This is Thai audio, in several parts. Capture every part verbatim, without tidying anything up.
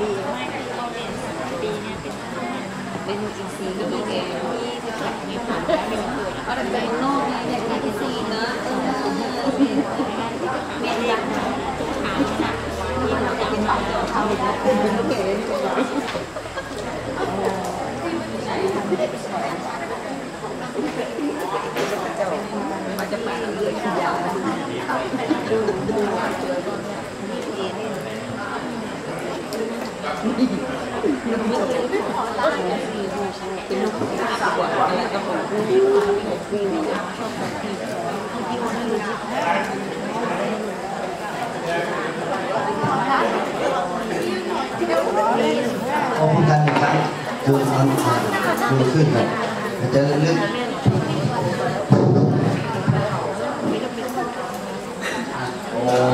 ปีไม่เราเรียนสามปีเนี่ยเป็นเป็นอินซีก็มีแกที่จะขัดไม่ผ่านแล้วเป็นเกิดเอาแต่เป็นนอกเนี่ยอย่างอินซีนะเออเป็นยักษ์ขาวหนักที่เราจะเป็นทำแล้วเป็นลูกเกดมันจะมาเรื่อยๆยาวดูดูเจอก็นี่เองนี่มันไม่เคยขอตั้งเป็นลูกสาวอะไรก็บอกวิ่งวิ่งชอบแบบที่ที่วันนี้พอพูดกันหนึ่งครั้งดูมันดูขึ้นเลยมันจะลึกโอ้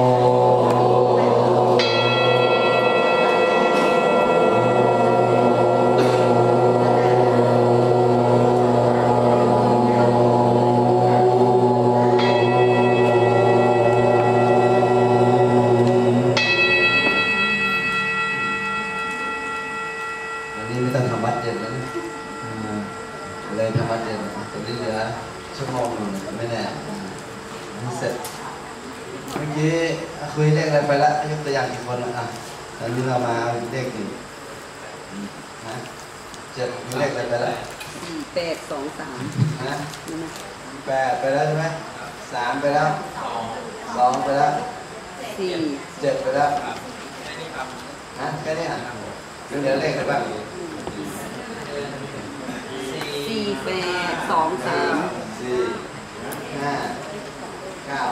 เลยทำวัดเย็นตอนนี้เหลือชั่วโมงหนึ่งไม่แน่เสร็จเมื่อกี้คุยเลขอะไรไปแล้วยกตัวอย่างกี่คนอ่ะตอนนี้เรามาเลขกี่นะเจ็ดมีเลขอะไรไปแล้วสี่แปดสองสามฮะแปดไปแล้วใช่ไหมสามไปแล้วสองไปแล้วสี่เจ็ดไปแล้วฮะแค่นี้อ่ะเหลือเลขอะไรบ้างสี่แปดสองสามสี่ห้าเก้า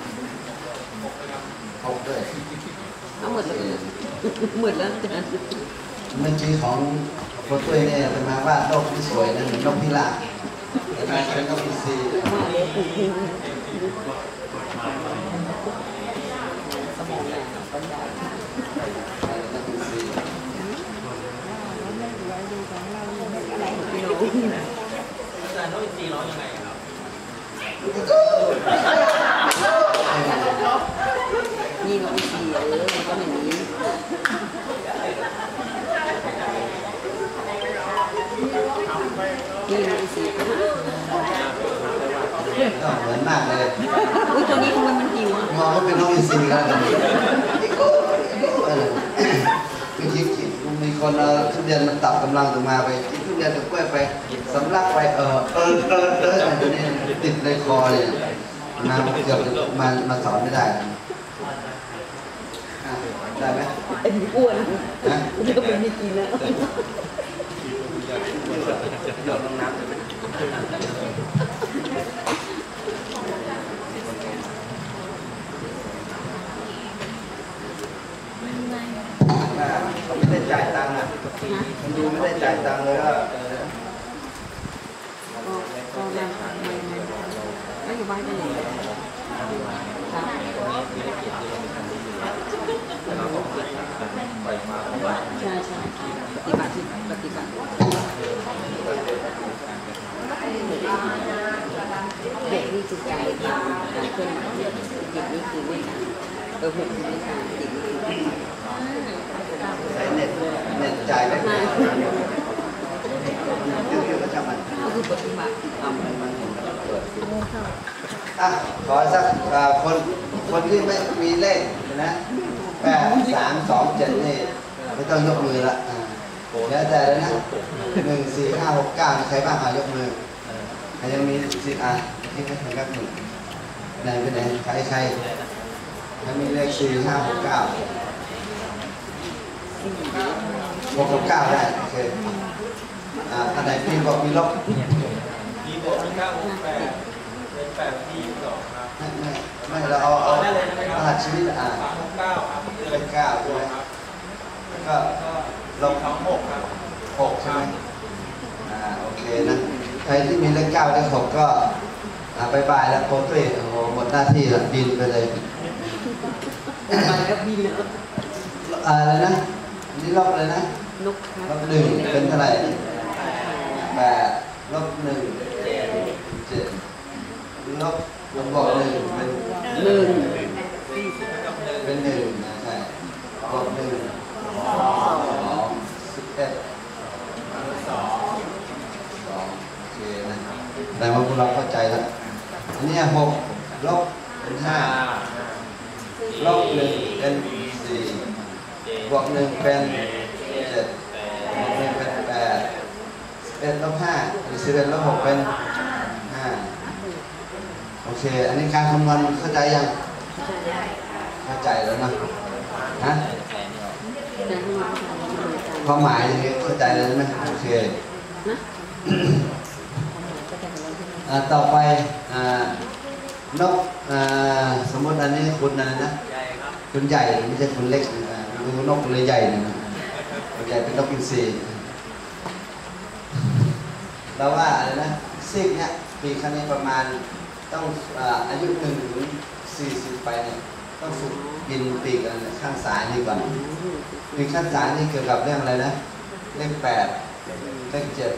หกด้วยเอาหมดเลยหมดแล้วจ้ะเมื่อกี้ของคนตัวเนี่ยเป็นมาว่านกที่สวยนะเหมือนนกพิราบแต่มาเป็นนกพิซีมาเลยปู่สมองแหลมปัญญานกพิซีอาจารย์ต้องตีร้องยังไงครับนี่เราไม่ตีเออมันก็อย่างนี้นี่เราไม่ตีเหมือนมากเลยอุ้ยตัวนี้ทำไมมันหิวมองว่าเป็นน้องอินซีกันเลยมีคิดคิดมีคนเอาทุเรียนมันตับกำลังถึงมาไปกินทุเรียนกับกล้วยไปสำลักไปเออเออเออเอออะไรนี่ติดในคอเลยมาเกือบจะมามาสอนไม่ได้ได้ไหมไอ้อ้วนนะมันก็เป็นไม่กินแล้วโดดลงน้ำเขาไม่ได้จ่ายตังค์อ่ะมันดูไม่ได้จ่ายตังค์เลยก็ก็ได้ไม่อยู่บ้านได้เลยครับใช่ใช่ปฏิบัติที่ปฏิบัติเด็กนี่จิตใจการเคลื่อนไหวเด็กนี่คือไม่การเออหกคือไม่การเด็กนี่คือใช้เน็ตเน็ตจ่ายไม่ได้ยืดๆก็จะมันก็คือปฏิบัติทำให้มันเห็นแล้วเปิดอ่ะขอสักคนคนที่ไม่มีเลขนะแปดสามสองเจ็ดนี่ไม่ต้องยกมือละแล้วแต่เลยนะหนึ่งสี่ห้าหกเก้าใครบ้างอ่ะยกมือใครยังมีสิทธิ์อ่ะที่ไม่ถึงกับหนึ่งไหนไปไหนใครใครถ้ามีเลขสี่ห้าหกเก้าหกหกเก้าได้โอเคอ่าอันไหนพี่บอกมีลบมีบวกมีเก้าหกแปดเป็นแปดที่สองครับไม่ไม่ไม่เราเอาเอารหัสชีวิตอ่าสามหกเก้าครับเลขเก้าใช่ไหมแล้วก็ลบสองหกครับหกใช่ไหมอ่าโอเคนะใครที่มีเลขเก้าเลขหกก็อ่าบายบายแล้วโค้ชตุ้ยโอ้โหหมดหน้าที่แล้วบินไปเลยไปแล้วบินแล้วอะไรนะนี่ลบเลยนะลบหนึ่งเป็นเท่าไหร่แปดลบหนึ่งเจ็ดลบลบบอกหนึ่งเป็นหนึ่งเป็นหนึ่งนะใช่ลบหนึ่งเราเข้าใจแล้วอันนี้หกลบเป็นห้าลบหนึ่งเป็นสี่บวกหนึ่งเป็นเจ็ดบวกหนึ่งเป็นแปดเป็นลบห้าสิบเอ็ดลบหกเป็นห้าโอเคอันนี้การคำนวณเข้าใจยังเข้าใจแล้วนะฮะความหมายอย่างนี้เข้าใจแล้วไหมโอเคต่อไปนกสมมติอันนี้คุณอะไรนะคุณใหญ่ไม่ใช่คุณเล็กดูนกเลยใหญ่นะคุณใหญ่เป็นนกอินทรีเราว่าอะไรนะซิกเนี่ยปีครั้งนี้ประมาณต้องอายุหนึ่งถึงสี่สิบไปเนี่ยต้องฝึกบินปีกข้างซ้ายนี่ก่อนปีกข้างซ้ายนี่เกี่ยวกับเรื่องอะไรนะเลขแปดเลขเจ็ด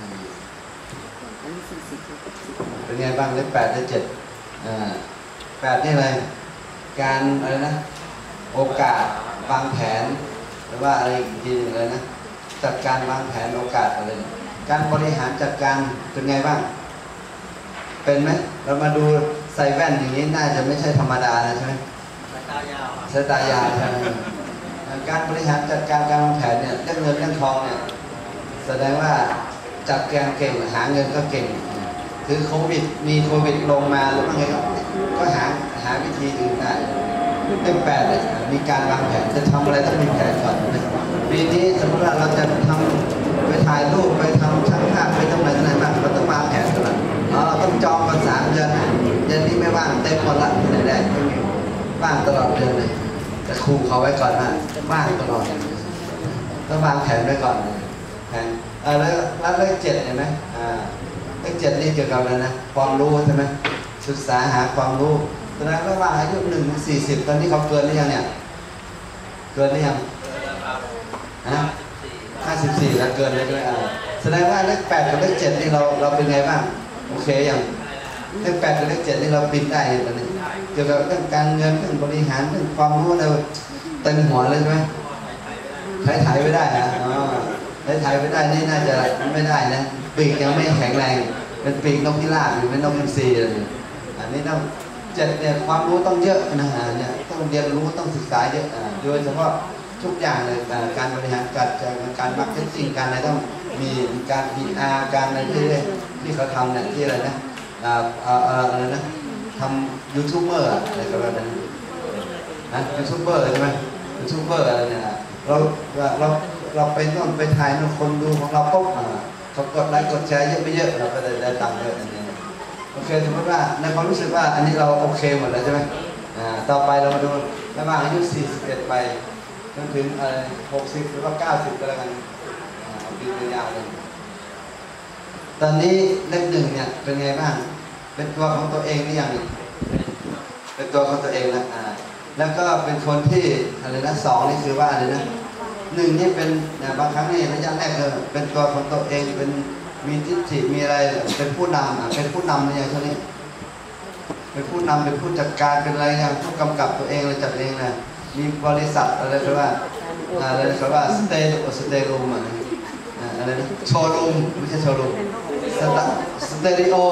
เป็นไงบ้างเลขแปดเลขเจ็ดแปดนี่อะไรการอะไรนะโอกาสวางแผนหรือว่าอะไรอีกทีหนึ่งเลยนะจัดการวางแผนโอกาสอะไรการบริหารจัดการเป็นไงบ้างเป็นไหมเรามาดูใส่แว่นอย่างนี้น่าจะไม่ใช่ธรรมดานะใช่ไหมสายตายาวสายตายาวใช่ไหมการบริหารจัดการการวางแผนเนี่ยเรื่องเงินเรื่องทองเนี่ยแสดงว่าจัดการเก่งหาเงินก็เก่งคือโควิดมีโควิดลงมาแล้วไงก็ก็หาหาวิธีอื่นได้เรื่องแปดเนี่ยมีการวางแผนจะทำอะไรต้องมีแผนก่อนปีนี้สมมติว่าเราจะทำไปถ่ายรูปไปทำช่างภาพไปทำอะไรอะไรบ้างเราต้องวางแผนก่อนเราต้องจองกันสามเดือนเดือนนี้ไม่ว่างเต็มหมดละที่ไหนได้ว่างตลอดเดือนเลยจะคูเขาไว้ก่อนนะว่างตลอดต้องวางแผนไว้ก่อนแผนแล้วแล้วเลขเจ็ดเห็นไหมเลขเจ็ดนี่เกี่ยวกับอะไรนะความรู้ใช่ไหมศึกษาหาความรู้แสดงว่าอายุหนึ่งถึงสี่สิบตอนนี้เขาเกินหรือยังเนี่ยเกินหรือยังฮะห้าสิบสี่แล้วเกินเลยด้วยแสดงว่าเลขแปดกับเลขเจ็ดนี่เราเราเป็นไงบ้างโอเคยังเลขแปดกับเลขเจ็ดนี่เราบินได้ตอนนี้เกี่ยวกับเรื่องการเงินเรื่องบริหารเรื่องความรู้เราเต็มหัวเลยใช่ไหมถ่ายถ่ายไม่ได้นะอ๋อถ่ายถ่ายไม่ได้นี่น่าจะไม่ได้นะปีกยังไม่แข็งแรงเป็นปีกนกพิราบหรือเป็นนกอินทรีเลยอันนี้ต้องเจ็ดเนี่ยความรู้ต้องเยอะนะฮะเนี่ยต้องเรียนรู้ต้องศึกษาเยอะโดยเฉพาะทุกอย่างเลยการบริหารการการมาร์เก็ตติ้งการอะไรต้องมีการ พี อาร์ การอะไรที่ที่เขาทำเนี่ยที่อะไรนะอะไรนะทำยูทูบเบอร์อะไรก็แบบนั้นนะยูทูบเบอร์ใช่ไหมยูทูบเบอร์อะไรเนี่ยเราเราเราไปโน่นไปถ่ายนู่นคนดูของเราปุ๊บเขากดไลค์กดแชร์เยอะไปเยอะเราก็ได้ได้ตังค์เยอะอันนี้โอเคสมมติว่าในความรู้สึกว่าอันนี้เราโอเคหมดแล้วใช่ไหมอ่าต่อไปเรามาดูระหว่างอายุสี่สิบเอ็ดไปจนถึงอะไรหกสิบหรือว่าเก้าสิบก็แล้วกันเอาปียาวเลยตอนนี้เลขหนึ่งเนี่ยเป็นไงบ้างเป็นตัวของตัวเองหรือยังเป็นตัวของตัวเองแล้วอ่าแล้วก็เป็นคนที่อะไรนะสองนี่คือว่าอะไรนะหนึ่งนี่เป็นบางครั้งนี่ระยะแรกเลยเป็นตัวของตัวเองเป็นมีทิฏฐิมีอะไรเป็นผู้นำเป็นผู้นำในอย่างนี้เป็นผู้นำเป็นผู้จัดการเป็นอะไรอย่างผู้กำกับตัวเองเลยจัดเองนะมีบริษัทอะไรก็ว่าอะไรก็ว่าสเตย์สเตย์รูมอะไรนะโชว์รูมไม่ใช่โชว์รูมสเตอริโอ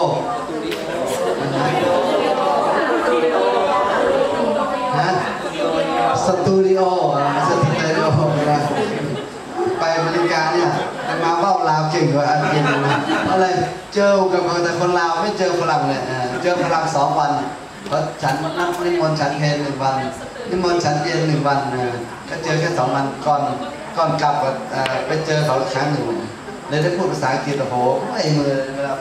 ฮะสตูดิโอสตูดิโอไปอเมริกาเนี่ยมาเบ้าลาวเก่งกว่าอันกินอะไรเจอกับแต่คนลาวไม่เจอฝรั่งเลยเจอฝรั่งสองวันเพราะฉันนั่งนิมนต์ฉันเพลหนึ่งวันนิมนต์ฉันเย็นหนึ่งวันก็เจอแค่สองวันก่อนก่อนกลับไปเจอเขาครั้งหนึ่งเลยได้พูดภาษาอังกฤษโอ้โหไม่มือเวลา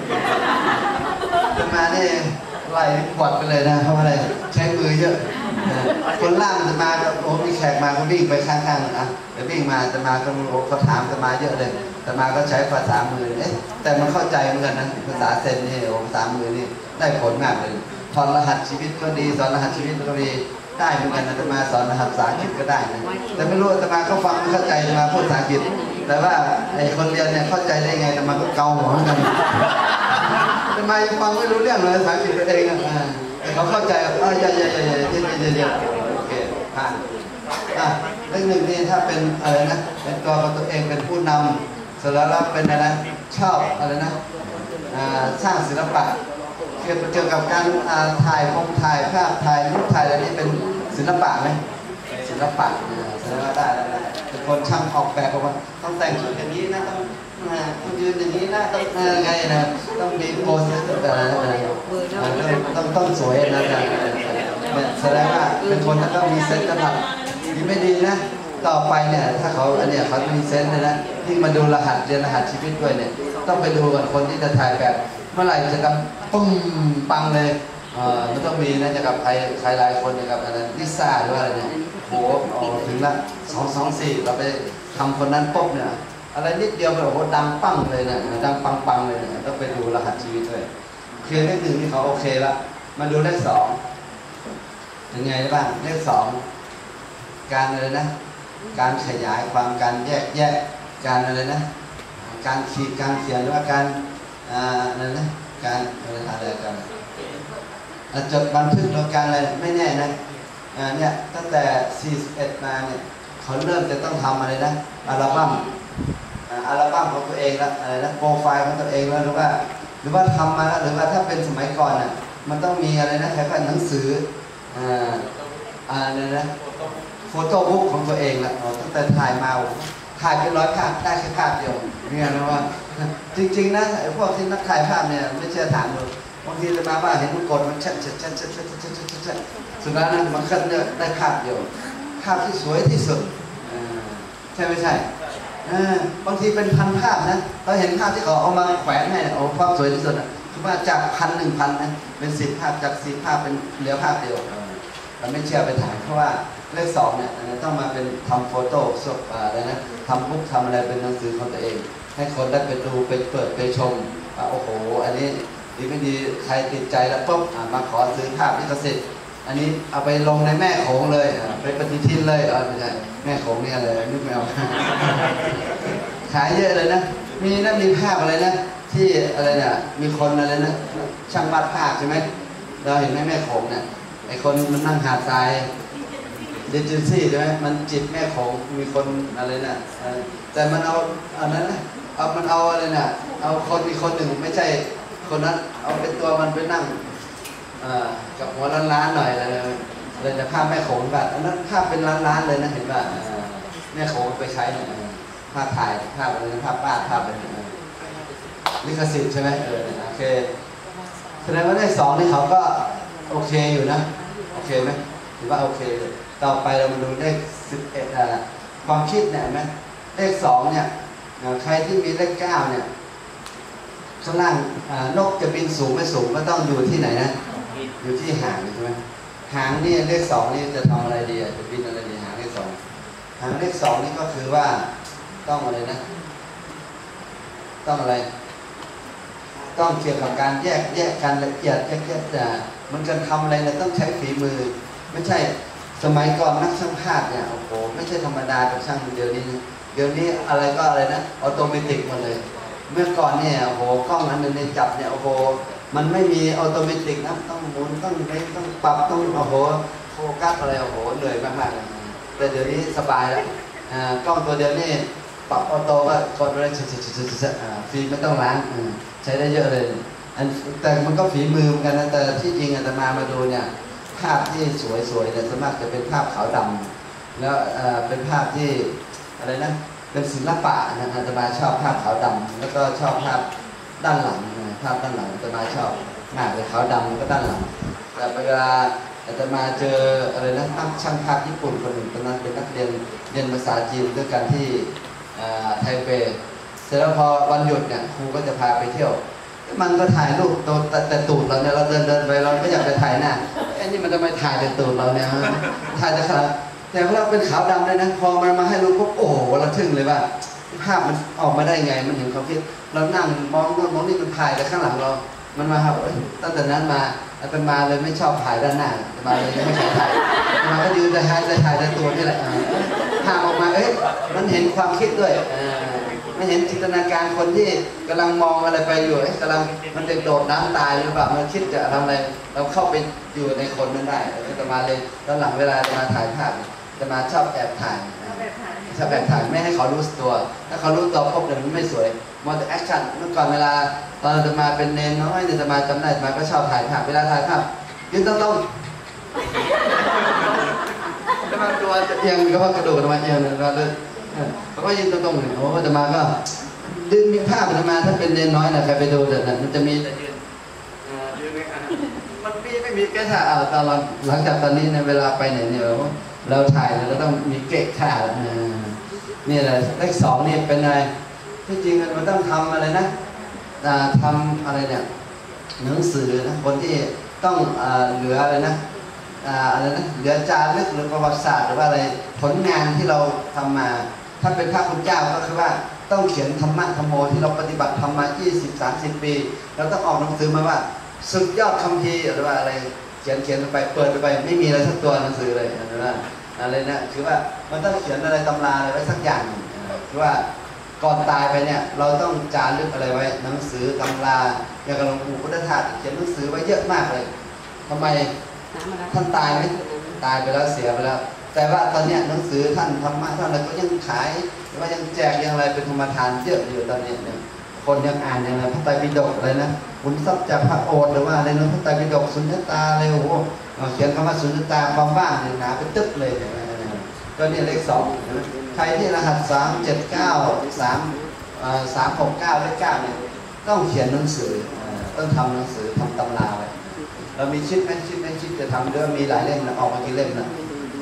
จะมาเนี่ยไล่ปวดไปเลยนะเพราะอะไรใช้มือเยอะคนล่างจะมาก็โอ้มีแขกมาก็วิ่งไปข้างๆอ่ะเดี๋ยววิ่งมาจะมาก็โอ้เขาถามจะมาเยอะเลยแต่มาก็ใช้ภาษามือเอ๊ะแต่มันเข้าใจเหมือนกันนะภาษาเซนนี่โอ้ภาษามือนี่ได้ผลมากเลยถอดรหัสชีวิตก็ดีสอนรหัสชีวิตก็ดีได้เหมือนกันนะจะมาสอนรหัสภาษาอังกฤษก็ได้นะแต่ไม่รู้จะมาเขาฟังไม่เข้าใจจะมาพูดภาษาอังกฤษแต่ว่าไอ้คนเรียนเนี่ยเข้าใจได้ไงแต่มาก็เกาหัวเหมือนกันจะมายังฟังไม่รู้เรื่องเลยภาษาอังกฤษตัวเองอ่ะแต่เขาเข้าใจอ่ะอย่าอย่าอย่าอย่าอย่าอย่าอย่าโอเคผ่านอ่ะเรื่องหนึ่งนี่ถ้าเป็นอะไรนะเป็นตัวของตัวเองเป็นผู้นำเสร็จแล้วเป็นอะไรนะชอบอะไรนะสร้างศิลปะเกี่ยวเกี่ยวกับการถ่ายพงถ่ายภาพถ่ายรูปถ่ายอะไรนี้เป็นศิลปะไหมศิลปะแสดงว่าได้แล้วนะเป็นคนช่างออกแบบว่าต้องแต่งชุดอย่างนี้นะต้องต้องยืนอย่างนี้นะต้องไงนะต้องมีโพสอะไรต้องต้องสวยนะแสดงว่าเป็นคนที่ต้องมีเซนส์นะครับดีไม่ดีนะต่อไปเนี่ยถ้าเขาอันเนี้ยเขามีเซนส์เลยนะที่มาดูรหัสเรียนรหัสชีวิตด้วยเนี่ยต้องไปดูกันคนที่จะถ่ายแบบเมื่อไหร่จะกับปุ้มปังเลยอ่ามันต้องมีนะจะกับใครใครหลายคนนะครับอะไรลิซ่าหรือว่าอะไรเนี่ยโหถึงละสองสองสี่เราไปทำคนนั้นปุ๊บเนี่ยอะไรนิดเดียวแบบโหดังปั้งเลยเนี่ยดังปังปังเลยเนี่ยต้องไปดูรหัสชีวิตด้วยเพียงเลขหนึ่งที่เขาโอเคละมาดูเลขสองยังไงบ้างเลขสองการอะไรนะการขยายความการแยกแยกการอะไรนะการขีดการเขียนหรือว่าการอะไรนะการอะไรอะไรกันจดบันทึกโดยการอะไรไม่แน่นะเนี่ยตั้งแต่สี่สิบเอ็ดมาเนี่ยเขาเริ่มจะต้องทำอะไรนะอัลบั้มอัลบั้มของตัวเองแล้วอะไรนะโปรไฟล์ของตัวเองแล้วหรือว่าหรือว่าทำมาหรือว่าถ้าเป็นสมัยก่อนน่ะมันต้องมีอะไรนะคล้ายๆหนังสืออ่าอะไรนะโฟโต้บุ๊กของตัวเองละตั้งแต่ถ่ายมาถ่ายเป็นร้อยภาพได้แค่ภาพเดียวเนี่ยนะว่าจริงๆนะไอ้พวกที่นักถ่ายภาพเนี่ยไม่เชื่อถามดูบางทีจะมาว่าเห็นมันกดมันชัดชัดชัดชัดชัดชัดชัดชัดชัดสุดท้ายนั้นมันขึ้นได้ภาพเดียวภาพที่สวยที่สุดใช่ไม่ใช่บางทีเป็นพันภาพนะเราเห็นภาพที่เขาเอามาแขวนให้โอ้ภาพสวยที่สุดนะคือว่าจากพันหนึ่งพันนะเป็นสิบภาพจากสิบภาพเป็นเหลือภาพเดียวเราไม่เชื่อไปถ่ายเพราะว่าเลขสองเนี่ยต้องมาเป็นทำโฟโต้สดอะไรนะทำบุ๊กทำอะไรเป็นหนังสือของตัวเองให้คนได้ไปดูไปเปิดไปชมโอ้โหอันนี้ดีไม่ดีใครติดใจแล้วปุ๊บมาขอซื้อภาพลิขสิทธิ์อันนี้เอาไปลงในแม่โขงเลยไปปฏิทินเลยเออไม่ใช่แม่โขงเนี่ยอะไรนึกไม่ออกขายเยอะเลยนะมีนะมีภาพอะไรนะที่อะไรเนี่ยมีคนอะไรนะช่างวาดภาพใช่ไหมเราเห็นแม่แม่โขงเนี่ยไอคนมันนั่งหาดทรายเดจิซี่ใช่ไหมมันจิตแม่ของมีคนอะไรน่ะแต่มันเอาอันนั้นนะเอามันเอาอะไรน่ะเอาคนอีกคนหนึ่งไม่ใช่คนนั้นเอาเป็นตัวมันไปนั่งกับหัวล้านๆหน่อยอะไรเลยจะภาพแม่โขงแบบอันนั้นภาพเป็นล้านๆเลยนะเห็นป่ะแม่โขงไปใช้เนี่ยภาพถ่ายภาพอะไรภาพวาดภาพเป็นลิขสิทธิ์ใช่ไหมเออโอเคแสดงว่าได้สองนี่เขาก็โอเคอยู่นะโอเคไหมถือว่าโอเคเลยต่อไปเรามาดูเลขสิบเอ็ดอ่ะความคิดเนี่ยไหมเลขสองเนี่ยใครที่มีเลขเก้าเนี่ยข้างล่างนกจะบินสูงไม่สูงก็ต้องอยู่ที่ไหนนะอยู่ที่หางใช่ไหมหางนี่เลขสองนี่จะทำอะไรดีจะบินอะไรดีหางเลขสองหางเลขสองนี่ก็คือว่าต้องอะไรนะต้องอะไรต้องเกี่ยวกับการแยกแยกกันละเอียดแยกแยกแต่มันการทำอะไรเนี่ยต้องใช้ฝีมือไม่ใช่สมัยก่อนนักช่างภาพเนี่ยโอ้โหไม่ใช่ธรรมดากับช่างเดี๋ยวนี้เดี๋ยวนี้อะไรก็อะไรนะออโตเมติกหมดเลยเมื่อก่อนเนี่ยโอ้โหกล้องอันนึงในจับเนี่ยโอ้โหมันไม่มีออโตเมติกนะต้องหมุนต้องเล่นต้องปรับต้องโอ้โหโฟกัสอะไรโอ้โหเหนื่อยมากๆเลยแต่เดี๋ยวนี้สบายแล้วกล้องตัวเดียวนี่ปรับออโต้ก็กดอะไรชิๆๆๆฟิล์มไม่ต้องล้างใช้ได้เยอะเลยแต่มันก็ฝีมือเหมือนกันนะแต่ที่จริงอาตมามาดูเนี่ยภาพที่สวยๆเนี่ยส่วนมากจะเป็นภาพขาวดำแล้วเป็นภาพที่อะไรนะเป็นศิลปะนะอาตมาชอบภาพขาวดำแล้วก็ชอบภาพด้านหลังภาพด้านหลังอาตมาชอบมากเลยขาวดำก็ด้านหลังแต่เวลาอาตมาเจออะไรนะนักช่างภาพญี่ปุ่นคนหนึ่งตอนนั้นเป็นนักเรียนเรียนภาษาจีนด้วยกันที่ไทเปเสร็จแล้วพอวันหยุดเนี่ยครูก็จะพาไปเที่ยวมันก็ถ่ายรูปตัวแต่ตูดเราเนี่ยเราเดินเดินไปเราไม่อยากจะถ่ายหน้าไอ้นี่มันจะไม่ถ่ายแต่ตูดเราเนี่ยถ่ายแต่ขนาดแต่พอเราเป็นขาวดำเลยนะพอมันมาให้รู้ปุ๊บโอ้โหเราทึ่งเลยว่าภาพมันออกมาได้ไงมันเห็นความคิดเรานั่งมองนู่นมองนี่มันถ่ายแต่ข้างหลังเรามันมาครับตั้งแต่นั้นมาอาตมาเลยไม่ชอบถ่ายด้านหน้าอาตมาเลยไม่ชอบถ่ายมาก็ยืนแต่ถ่ายแต่ถ่ายแต่ตัวนี่แหละภาพออกมาเอ้ยมันเห็นความคิดด้วยไม่เห็นจินตนาการคนที่กำลังมองอะไรไปอยู่กำลังมันจะโดดน้ำตายหรือเปล่ามันคิดจะทำอะไรเราเข้าไปอยู่ในคนนั้นได้อาตมาเลยตอนหลังเวลาอาตมาถ่ายภาพอาตมาชอบแอบถ่ายใช่ถ้าแอบถ่ายไม่ให้เขารู้ตัวถ้าเขารู้ตัวพบเดี๋ยวมันไม่สวยมอเตอร์แอคชั่นเมื่อก่อนเวลาตอนจะมาเป็นเนนน้อยเนี่ยจะมาจำได้มาก็ชอบถ่ายภาพเวลาถ่ายภาพยืนตรงๆจะมาตัวจะเอียงก็ว่ากระโดดมาเอียงเลยก็เลยเขาก็ยืนตรงๆเลยโอ้จะมาก็ดึงมีภาพจะมาถ้าเป็นเนนน้อยนะใครไปดูเดี๋ยวนั้นมันจะมีแต่ยืนยืนไม่ขนาดมันมีไม่มีแค่ท่าเอาตอนหลังจากตอนนี้ในเวลาไปไหนเนี่ยเราถ่ายเราต้องมีเก๊กท่านี่แหละเลขสองนี่เป็นอะไรที่จริงมันต้องทำอะไรนะทำอะไรเนี่ยหนังสือนะคนที่ต้องเหลืออะไรนะอะไรนะเหลือจารึกหรือประวัติศาสตร์หรือว่าอะไรผลงานที่เราทำมาถ้าเป็นพระคุณเจ้าก็คือว่าต้องเขียนธรรมะธรรมโมที่เราปฏิบัติทำมา ยี่สิบ สามสิบ ปีเราต้องออกหนังสือมาว่าสุดยอดคัมภีร์หรือว่าอะไรเขียนเขียนไปเปิดไปไม่มีอะไรสักตัวหนังสือเลยนะอะไรนะคือว่ามันต้องเขียนอะไรตำราอะไรไว้สักอย่างคือว่าก่อนตายไปเนี่ยเราต้องจารึกอะไรไว้หนังสือตำราอย่างกับหลวงปู่พุทธทาสเขียนหนังสือไว้เยอะมากเลยทำไมท่านตายไหมตายไปแล้วเสียไปแล้วแต่ว่าตอนนี้หนังสือท่านธรรมะท่านอะไรก็ยังขายหรือว่ายังแจกยังอะไรเป็นธรรมทานเยอะอยู่ตอนนี้เนี่ยคนยังอ่านยังไงพระไตรปิฎกอะไรนะขุนทรัพย์จากพระโอษฐ์หรือว่าอะไรนะพระไตรปิฎกสุญญตาอะไรโอ้โหเขียนคำว่าสุญญตาความว่างเนี่ยหนาเป็นตึ๊บเลยก็นี่เลขสองใครที่รหัสสามเจ็ดเก้าสามสามหกเก้าเลขเก้าเนี่ยต้องเขียนหนังสือต้องทำหนังสือทำตำราไว้เรามีชิดไหมชิดไหมชิดจะทำเรื่องมีหลายเล่มนะออกมากี่เล่มนะ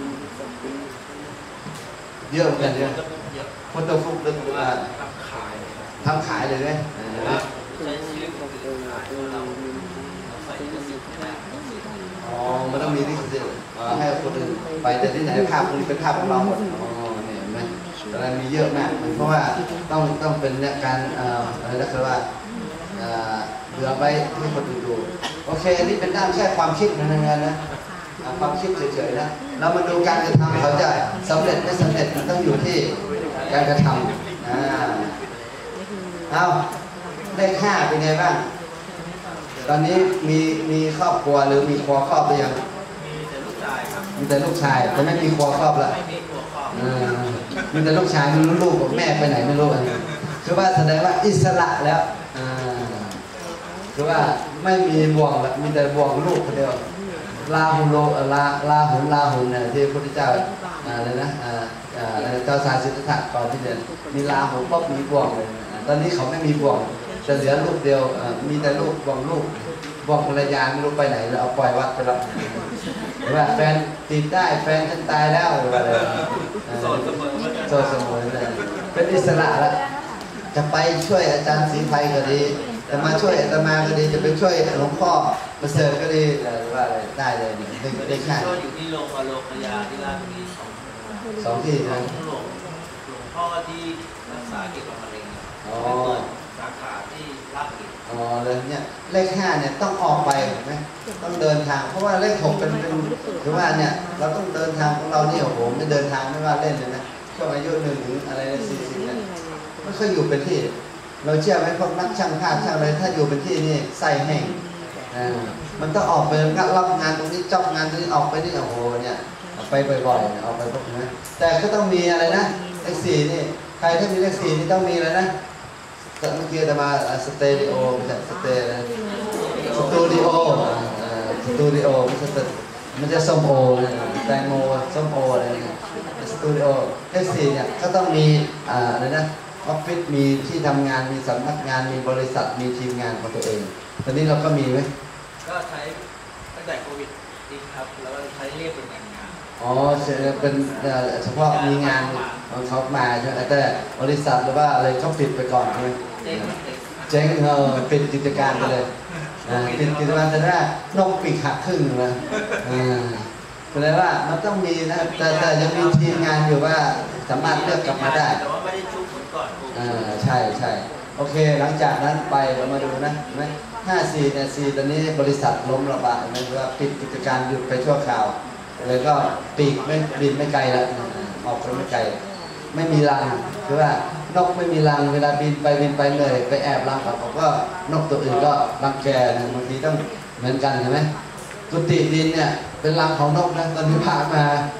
เยอะเหมือนกันเยอะคนตัวฟุกเลยว่าทำขายเลยไหมใช้ชีวิตของเราเราใส่กระสิบแค่อ๋อมันต้องมีลิขสิทธิ์ให้คนอื่นไปแต่ที่ไหนภาพนี้เป็นภาพของเราหมดอ๋อเนี่ยเห็นไหมอะไรมีเยอะมากเพราะว่าต้องต้องเป็นการอะไรนะคือว่าเหลือไว้ให้คนอื่นดูโอเคอันนี้เป็นด้านแค่ความคิดนะงานนะความคิดเฉยๆนะเรามาดูการกระทำเขาจะสำเร็จไม่สำเร็จมันต้องอยู่ที่การกระทำอ่าเอาเลขห้าเป็นไงบ้างตอนนี้มีมีครอบครัวหรือมีครัวครอบหรือยังมีแต่ลูกชายครับมีแต่ลูกชายแต่ไม่มีครัวครอบละไม่มีครัวครอบมีแต่ลูกชายไม่รู้ลูกกับแม่ไปไหนไม่รู้กันคือว่าแสดงว่าอิสระแล้วคือว่าไม่มีบ่วงละมีแต่บ่วงลูกคนเดียวลาหุโลลาลาหุนลาหุนเนี่ยที่พระพุทธเจ้าอะไรนะเจ้าสายสิทธัตถะก่อนที่จะมีลาหุนปุ๊บมีบ่วงเลยตอนนี้เขาไม่มีบ่วงจะเหลือลูกเดียวมีแต่ลูกบ่วงลูกบ่วงภรรยาไม่รู้ไปไหนแล้วเอาปล่อยวัดไปแล้วหรือว่าแฟนติดได้แฟนฉันตายแล้วหรือว่าอะไรโสดเสมอโสดเสมอเลยเป็นอิสระแล้วจะไปช่วยอาจารย์ศรีไพก็ดีจะมาช่วยอาตมาก็ดีจะไปช่วยหลวงพ่อมาเสริมก็ดีหรือว่าอะไรได้เลยเนี่ยได้แค่ก็อยู่ที่โรงโรงพยาที่ราชบุรีสองสองที่นะหลวงหลวงพ่อที่รักษาเกี่ยวกับมะเร็งอ๋อสาขาที่ราชบุรีอ๋อเลยเนี่ยเลขห้าเนี่ยต้องออกไปไหมต้องเดินทางเพราะว่าเลขหกเป็นเป็นคือว่าเนี่ยเราต้องเดินทางของเราเนี่ยโอ้โหไม่เดินทางไม่ว่าเล่นเลยนะช่วงอายุหนึ่งถึงอะไรสี่สิบเนี่ยไม่ค่อยอยู่เป็นที่เราเชื่อไหมพวกนักช่างภาพช่างอะไรถ้าอยู่เป็นที่นี่ใส่แห้งมันต้องออกไปรับงานตรงนี้จับงานตรงนี้ออกไปนี่โอ้โหเนี่ยไปบ่อยๆออกไปพวกนี้แต่ก็ต้องมีอะไรนะเลขสี่นี่ใครถ้ามีเลขสี่นี่ต้องมีอะไรนะเมื่อกี้จะมาสเตดิโอไม่ใช่สเตสตูดิโอสตูดิโอไม่ใช่มันจะส้มโอแตงโมส้มโออะไรเนี่ยสตูดิโอเลขสี่เนี่ยก็ต้องมีอะไรนะออฟฟิศมีที่ทำงานมีสำนักงานมีบริษัทมีทีมงานของตัวเองตอนนี้เราก็มีไหมก็ใช้ตั้งแต่โควิดอีกครับแล้วก็ใช้เรียกเป็นงานงานอ๋อเป็นเฉพาะมีงานของเขามาใช่ไหมแต่บริษัทหรือว่าอะไรเขาปิดไปก่อนใช่ไหมเจ๊งเออปิดกิจการไปเลยปิดกิจการแต่ว่านกปีกหักครึ่งนะแสดงว่ามันต้องมีนะแต่แต่ยังมีทีมงานอยู่ว่าสามารถเลือกกลับมาได้แต่ว่าไม่ได้ชุบเหมือนก่อนอ่าใช่ใช่โอเคหลังจากนั้นไปเรามาดูนะไหมห้าสี่เนี่ยสี่ตอนนี้บริษัทล้มระบาดนะว่าปิดกิจการหยุดไปชั่วคราวเลยก็ปีกไม่บินไม่ไกลแล้วออกไปไม่ไกลไม่มีรังคือว่านกไม่มีรังเวลาบินไปบินไปเลยไปแอบรังกับผมก็นกตัวอื่นก็รังแกนะบางทีต้องเหมือนกันใช่ไหมกุฏิดินเนี่ยเป็นรังของนกนะตอนนี้พามา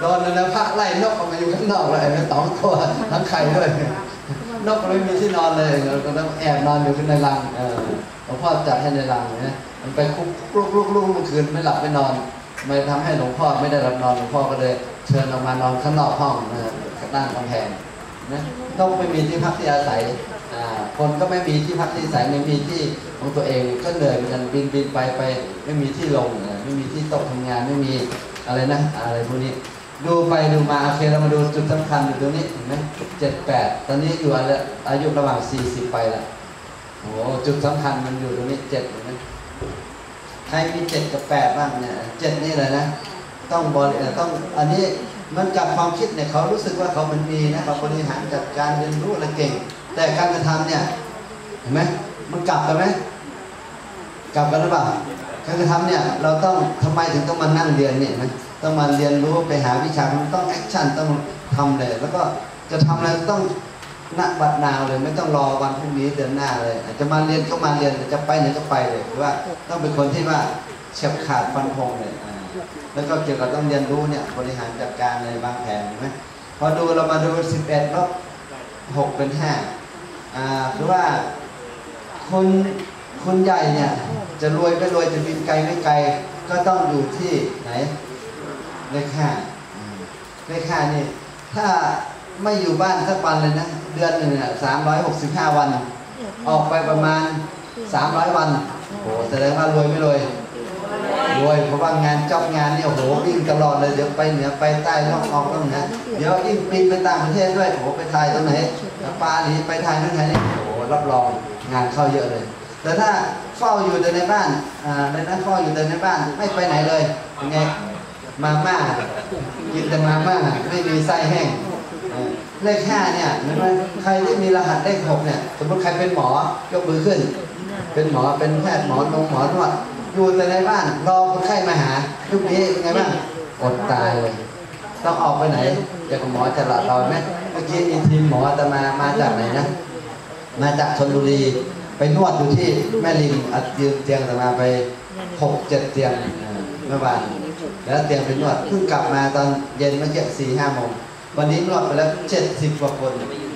โดนแล้วพระไล่นกออกมาอยู่ข้างนอกเลยนะสองตัวทั้งไข่ด้วยนกไม่มีที่นอนเลยเราก็ต้องแอบนอนอยู่ในรังเออหลวงพ่อจัดให้ในรังนะมันไปคุกลุกลุกลุกเมื่อคืนไม่หลับไม่นอนไม่ทำให้หลวงพ่อไม่ได้รับนอนหลวงพ่อก็เลยเชิญออกมานอนข้างนอกห้องนะด้านกำแพงนะนกไม่มีที่พักที่อาศัยคนก็ไม่มีที่พักที่อาศัยไม่มีที่ของตัวเองก็เหนื่อยเหมือนกันบินบินไปไปไม่มีที่ลงไม่มีที่โต๊ะทำงานไม่มีอะไรนะอะไรพวกนี้ดูไปดูมาโอเคเรามาดูจุดสำคัญอยู่ตรงนี้เห็นไหมเจ็ดแปดตอนนี้อยู่อายุระหว่างสี่สิบไปแล้วโอ้จุดสำคัญมันอยู่ตรงนี้เจ็ดเห็นไหมใครมีเจ็ดกับแปดบ้างเนี่ยเจ็ดนี่เลยนะต้องบริต้องอันนี้มันกับความคิดเนี่ยเขารู้สึกว่าเขามันมีนะเขาบริหารจัดการเรียนรู้อะไรเก่งแต่การกระทำเนี่ยเห็นไหมมันกลับกันไหมกลับกันหรือเปล่าการกระทำเนี่ยเราต้องทำไมถึงต้องมานั่งเรียนเนี่ยนะต้องมาเรียนรู้ไปหาวิชามันต้องแอคชั่นต้องทำเลยแล้วก็จะทำอะไรต้องณบัดนาวเลยไม่ต้องรอวันพรุ่งนี้เดือนหน้าเลยอาจจะมาเรียนก็มาเรียนจะไปไหนก็ไปเลยหรือว่าต้องเป็นคนที่ว่าเฉียบขาดฟันธงเลยแล้วก็เกี่ยวกับต้องเรียนรู้เนี่ยบริหารจัดการในบางแผนเห็นไหมพอดูเรามาดูสิบเอ็ดลบหกเป็นห้าอ่าคือว่าคนคนใหญ่เนี่ยจะรวยไม่รวยจะบินไกลไม่ไกลก็ต้องอยู่ที่ไหนเลขห้าเลขห้านี่ถ้าไม่อยู่บ้านสักวันเลยนะเดือนหนึ่งอ่ะสามร้อยหกสิบห้าวันออกไปประมาณสามร้อยวันโอ้แสดงว่ารวยไม่รวยรวยเพราะว่างานจอบงานเนี่ยโอ้โหวิ่งตลอดเลยเดี๋ยวไปเหนือไปใต้ล่องออกล่องนะเดี๋ยวยิ่งบินไปต่างประเทศด้วยโอ้โหไปถ่ายตรงไหนปาหลีไปถ่ายนั่นถ่ายนี่โอ้โหรับรองงานเข้าเยอะเลยแต่ถ้าเฝ้าอยู่แต่ในบ้านอ่าในนั้นเฝ้าอยู่แต่ในบ้านไม่ไปไหนเลยยังไงมาม่ากินแต่มาม่าไม่มีไส้แห้งเลขห้าเนี่ยเห็นไหมใครที่มีรหัสเลขหกเนี่ยสมมติใครเป็นหมอยกมือขึ้นเป็นหมอเป็นแพทย์หมอนงหมอนวดอยู่แต่ในบ้านรอคนไข้มาหายุคนี้เป็นไงบ้างอดตายเลยต้องออกไปไหนจะกับหมอจะหลับเราไหมเมื่อกี้มีทีมหมอจะมามาจากไหนนะมาจากชลบุรีไปนวดอยู่ที่แม่ริมอัดยืนเตียงแต่มาไปหกเจ็ดเตียงเมื่อวานแล้วเตียงไปนวดเพิ่งกลับมาตอนเย็นเมื่อกี้สี่ห้าโมงวันนี้นวดไปแล้วเจ็ดสิบกว่าคน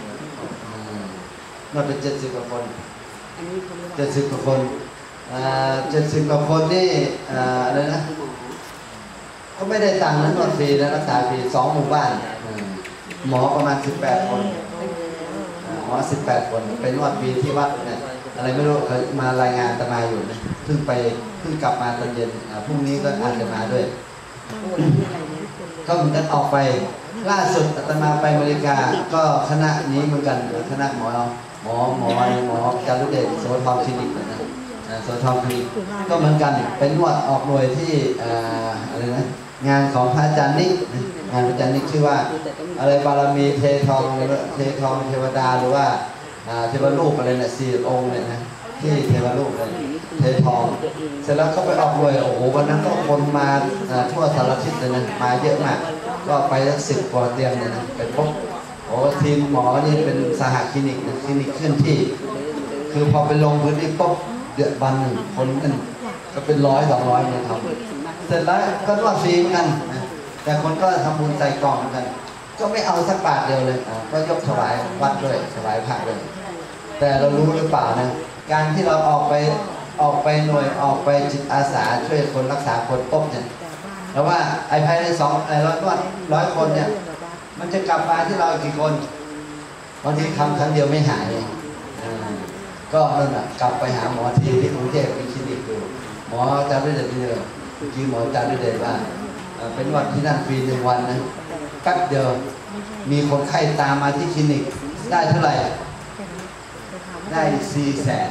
นวดไปเจ็ดสิบกว่าคนเจ็ดสิบกว่าคนเจ็ดสิบกว่าคนนี่อะไรนะก็ไม่ได้ตังค์นะนวดฟรีนะรักษาฟรีสองหมู่บ้านหมอประมาณสิบแปดคนหมอสิบแปดคนไปนวดฟรีที่วัดเนี่ยอะไรไม่รู้เขามารายงานตมาอยู่นะเพิ่งไปเพิ่งกลับมาตอนเย็นพรุ่งนี้ก็อาจจะมาด้วยก็เหมือนกันออกไปล่าสุดอาตมาไปอเมริกาก็คณะนี้เหมือนกันคณะหมอหมอหมอหมอจารุเดชโสธรคลินิกนะโสธรคลินิกก็เหมือนกันเป็นนวดออกหน่วยที่อะไรนะงานของพระอาจารย์นิกงานพระอาจารย์นิกชื่อว่าอะไรบารมีเททองเททองเทวดาหรือว่าเทวรูปอะไรเนี่ยสี่องค์เนี่ยนะที่เทวรูปเลยเททองเสร็จแล้วก็ไปออกหน่วยโอ้โหวันนั้นก็คนมาทั่วสารทิศเลยนะมาเยอะมากก็ไปสักสิบกว่าเตียงเลยนะไปพบโอ้ทีมหมอนี่เป็นสหคลินิกนะคลินิกเคลื่อนที่คือพอไปลงพื้นที่ปุ๊บเดือดบันหนึ่งคนกันก็เป็นร้อยสองร้อยเนี่ยทำเสร็จแล้วก็นวดฟรีเหมือนกันนะแต่คนก็ทำบุญใส่กล่องเหมือนกันก็ไม่เอาสักบาทเดียวเลยก็ยกถวายวัดด้วยถวายพระด้วยแต่เรารู้หรือเปล่านะการที่เราออกไปออกไปหน่วยออกไปจิตอาสาช่วยคนรักษาคนปุ๊บเนี่ยแล้วว่าไอ้ภายในสองไอ้ร้อยนวดร้อยคนเนี่ยมันจะกลับมาที่เรากี่คนบางทีทำครั้งเดียวไม่หายก็นั่นแหละกลับไปหาหมอที่ที่กรุงเทพมีคลินิกอยู่หมอจำได้เด็ดเดียวคือหมอจำได้เด็ดว่าเป็นวันที่นั่นฟรีหนึ่งวันนะแป๊บเดียวมีคนไข้ตามมาที่คลินิกได้เท่าไหร่ได้สี่แสน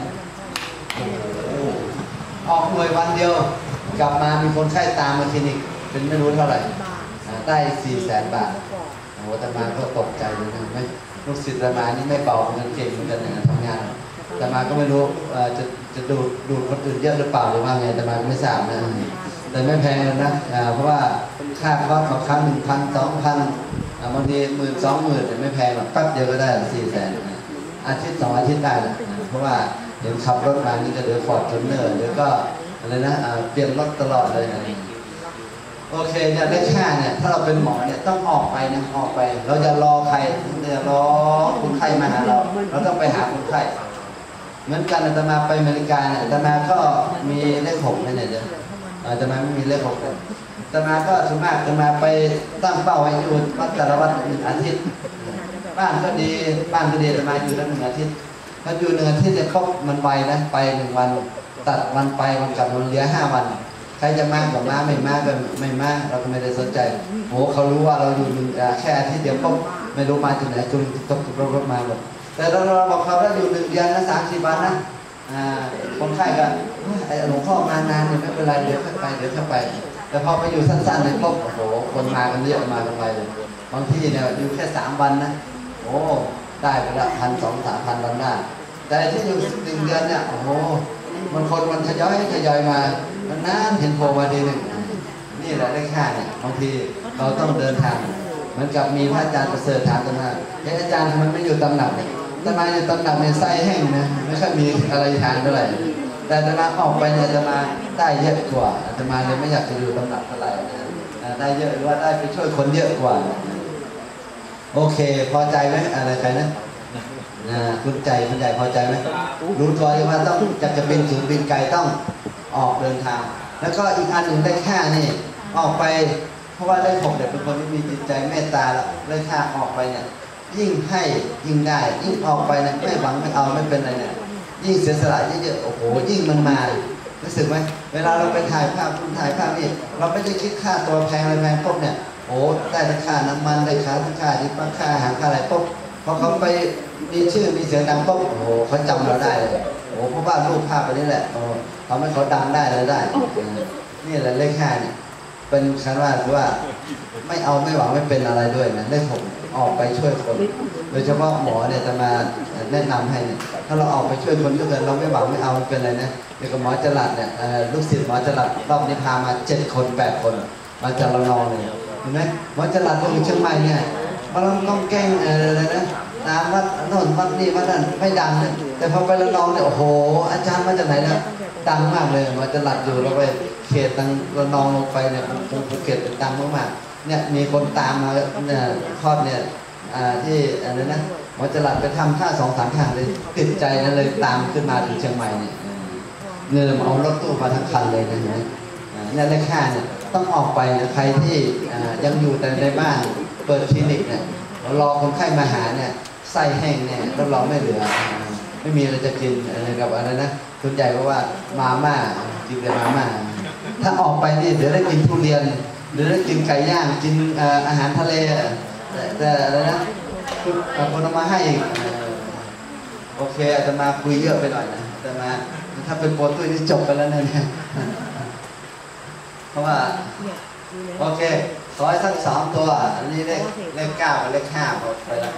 ออกหน่วยวันเดียวกลับมามีคนไข้ตามมาคลินิกเป็นไม่รู้เท่าไหร่ได้สี่แสนบาทโอ้โหแต่มาก็ตกใจเลยนะไม่ลูกศิษย์แต่มานี่ไม่เบาเงินเก่งเหมือนกันอย่างทำงานแต่มาก็ไม่รู้จะจะดูดดูดคนอื่นเยอะหรือเปล่าหรือว่าไงแต่มาไม่ทราบนะแต่ไม่แพงเลยนะเพราะว่าค่าคอร์สของครั้งหนึ่งพันสองพันบางทีหมื่นสองหมื่นแต่ไม่แพงหรอกแป๊บเดียวก็ได้สี่แสนอาทิตย์สองอาทิตย์ได้นะเพราะว่าเห็นขับรถมานี่ก็เดือดฟอร์ดจูเนอร์หรือก็อะไรนะเปลี่ยนรถตลอดเลยนะโอ้โอเคเนี่ยเลขห้าเนี่ยถ้าเราเป็นหมอเนี่ยต้องออกไปนะออกไป เราจะรอใครเนี่ยรอคนไข้มาหาเราเราต้องไปหาคนไข้เหมือนกันอาตมาไปอเมริกาเนี่ยอาตมาก็มีเลขหกเนี่ยเดี๋ยวอาตมาไม่มีเลขหกเลยอาตมาก็ส่วนมากอาตมาไปตั้งเป้าไว้อยู่วัดแต่ละวัดหนึ่งอาทิตย์บ้านก็ดีบ้านก็ดีอาตมาอยู่ตั้งหนึ่งอาทิตย์ถ้าอยู่หนึ่งอาทิตย์เนี่ยครบมันไวนะไปหนึ่งวันตัดวันไปวันกลับมันเหลือห้าวันใครจะมากับมาไม่มาก็ไม่มาเราก็ไม่ได้สนใจโอ้เขารู้ว่าเราอยู่หนึ่งแค่อาทิตย์เดียวก็ไม่รู้มาจากไหนจนตกรถรถมาหมดแต่เราเราบอกเขาว่าอยู่หนึ่งเดือนนะสามสี่วันนะอ่าคนไข้ก็ไอ้หลวงพ่อมานานเนี่ยไม่เป็นไรเดี๋ยวค่อยไปเดี๋ยวค่อยไปแต่พอไปอยู่สั้นๆเลยปุ๊บโอ้โหคนมากันเยอะมากันไปเลยบางที่เนี่ยอยู่แค่สามวันนะโอ้ได้ไปละพันสองสามพันวันได้แต่ที่อยู่หนึ่งเดือนเนี่ยโอ้โหมันคนมันทยอยทยอยมามันนานเห็นโผล่มาดีหนึ่งนี่แหละเลขห้าเนี่ยบางทีเราต้องเดินทางเหมือนกับมีพระอาจารย์ประเสริฐถามกันว่าเฮ้ยอาจารย์ทำไมไม่อยู่ตำหนักเนี่ยทำไมอยู่ตำหนักเนี่ยไส้แห้งนะไม่ค่อยมีอะไรทานเท่าไหร่แต่จะมาออกไปเนี่ยจะมาได้เยอะกว่าจะมาเลยไม่อยากจะอยู่ตำหนักเท่าไหร่ได้เยอะหรือว่าได้ไปช่วยคนเยอะกว่าโอเคพอใจไหมอะไรใครนะคุณใจคุณใจพอใจไหมรู้ตัวเลยว่าต้องจะจะบินถึงบินไกลต้องออกเดินทางแล้วก็อีกอันหนึ่งเลขห้านี่ออกไปเพราะว่าเลขหกเนี่ยเป็นคนที่มีจิตใจเมตตาแล้วเลขห้าออกไปเนี่ยยิ่งให้ยิ่งได้ยิ่งออกไปเนี่ยไม่หวังไม่เอาไม่เป็นอะไรเนี่ยยิ่งเสียสละเยอะๆโอ้โหยิ่งมันมารู้สึกไหมเวลาเราไปถ่ายภาพคุณถ่ายภาพนี่เราไม่ได้คิดค่าตัวแพงอะไรแพงปุ๊บเนี่ยโอ้ได้ราคาน้ำมันได้ค่าค่าที่ปักค่าอาหารค่าอะไรปุ๊บพอเขาไปมีชื่อมีเสียงดังปุ๊บโอ้โหเขาจำเราได้เลยโอ้เพราะว่ารูปภาพไปนี่แหละทำให้เขาดังได้เลยได้นี่แหละเลขห้าเนี่ยเป็นคำว่าคือว่าไม่เอาไม่หวังไม่เป็นอะไรด้วยนะเลขหกออกไปช่วยคนโดยเฉพาะหมอเนี่ยจะมาแนะนำให้เนี่ยถ้าเราออกไปช่วยคนก็เกิดเราไม่หวังไม่เอาไม่เป็นอะไรนะเดี๋ยวกับหมอจรัสเนี่ยลูกศิษย์หมอจรัสรอบนี้พามาเจ็ดคนแปดคนมาจากระนองเลยเห็นไหมหมอจรัสก็อยู่เชียงใหม่เนี่ยมาลองต้องแกล้งอะไรนะตามวัดโน่นวัดนี่วัดนั้นไม่ดังเนี่ยแต่พอไประนองเนี่ยโอ้โหอาจารย์มาจากไหนนะดังมากเลยหมอจรัสอยู่เราไปเขตทางระนองลงไปเนี่ยภูเก็ตดังมากๆเนี่ยมีคนตามมาเนี่ยคลอดเนี่ยที่อะไรนะหมอจรัสไปทำท่าสองสามครั้งเลยติดใจนะเลยตามขึ้นมาถึงเชียงใหม่เนี่ยเงินเอารถตู้มาทั้งคันเลยนะเห็นไหมเนี่ยเลขห้าเนี่ยต้องออกไปนะใครที่ยังอยู่แต่ในบ้านเปิดคลินิกเนี่ยรอคนไข้มาหาเนี่ยไส้แห้งเนี่ยรับรองไม่เหลือไม่มีอะไรจะกินอะไรกับอะไรนะคุณใหญ่เพราะว่ามาม่ากินแต่มาม่าถ้าออกไปนี่เดี๋ยวได้กินทุเรียนหรือได้กินไก่ย่างกินอาหารทะเลแต่อะไรนะคุณคนเอามาให้อีกโอเคอาจจะมาคุยเยอะไปหน่อยนะแต่มาถ้าเป็นโปรตุ้ยนี่จบไปแล้วเนี่ยเพราะว่าโอเคขอให้ทั้งสองตัวอันนี้เลขเลขเก้ากับเลขห้าหมดไปแล้ว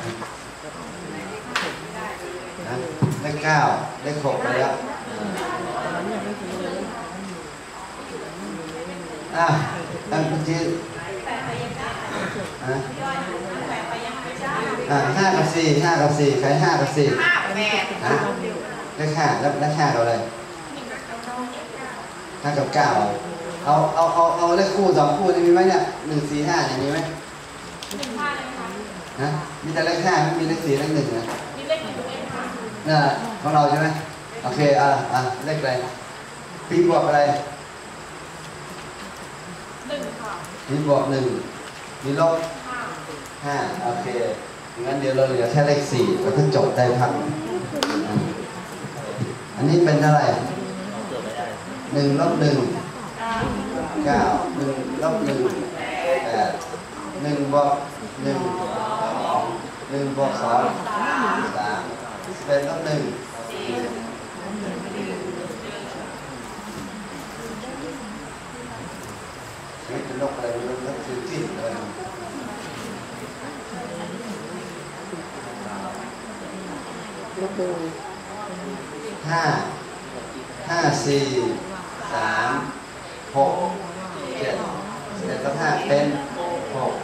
นะเลขเก้าเลขหกไปแล้วอ่ะตั้งคุณจีอ่ะอ่ะห้ากับสี่ห้ากับสี่ใครห้ากับสี่ห้าแปดฮะเลขห้าแล้วเลขห้ากับอะไรห้ากับเก้าเอาเอาเอาเอาเลขคู่สองคู่นี่มีไหมเนี่ยหนึ่งสี่ห้าเนี่ยมีไหมฮะมีแต่เลขห้าไม่มีเลขสี่เลขหนึ่งนะมีเลขหนึ่งเลขห้าน่ะของเราใช่ไหมโอเคอ่ะอ่ะเลขอะไรปีบวกอะไรหนึ่งค่ะปีบวกหนึ่งมีลบห้าห้าโอเคงั้นเดี๋ยวเราเหลือแค่เลขสี่เราก็จบได้พักอันนี้เป็นเท่าไหร่หนึ่งลบหนึ่งเก้าหนึ่งลบหนึ่งแปดหนึ่งบวกหนึ่งหนึ่งบวกสองสามสิบเอ็ดลบหนึ่งนี่เป็นลบอะไรลบลบคือที่อะไรลบดูห้าห้าสี่สามหกเจ็ดเจ็ดกับห้าเป็นหก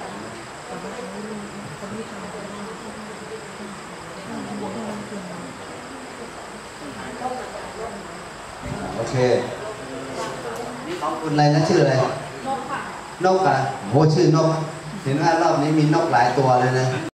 โอเคนี่ของคุณอะไรนะชื่ออะไรนนกอ่ะโหชื่อนกเห็นว่ารอบนี้มีนกหลายตัวเลยนะ